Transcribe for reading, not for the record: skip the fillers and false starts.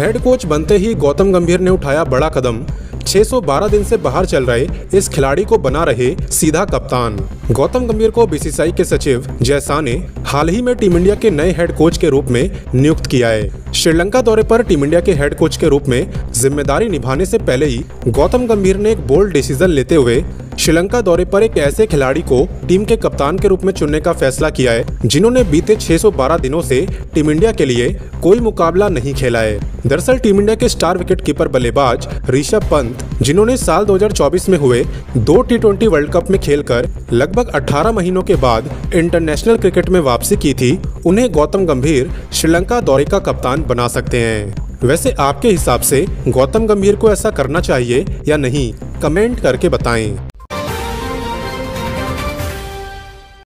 Head coach बनते ही गौतम गंभीर ने उठाया बड़ा कदम। 612 दिन से बाहर चल रहे इस खिलाड़ी को बना रहे सीधा कप्तान। गौतम गंभीर को बीसीसीआई के सचिव जय शाह ने हाल ही में टीम इंडिया के नए हेड कोच के रूप में नियुक्त किया है। श्रीलंका दौरे पर टीम इंडिया के हेड कोच के रूप में जिम्मेदारी निभाने से पहले ही गौतम गंभीर ने एक बोल्ड डिसीजन लेते हुए श्रीलंका दौरे पर एक ऐसे खिलाड़ी को टीम के कप्तान के रूप में चुनने का फैसला किया है जिन्होंने बीते 612 दिनों से टीम इंडिया के लिए कोई मुकाबला नहीं खेला है। दरअसल टीम इंडिया के स्टार विकेटकीपर बल्लेबाज ऋषभ पंत, जिन्होंने साल 2024 में हुए 2 T20 वर्ल्ड कप में खेलकर लगभग 18 महीनों के बाद इंटरनेशनल क्रिकेट में वापसी की थी, उन्हें गौतम गंभीर श्रीलंका दौरे का कप्तान बना सकते हैं। वैसे आपके हिसाब से गौतम गंभीर को ऐसा करना चाहिए या नहीं, कमेंट करके बताएं।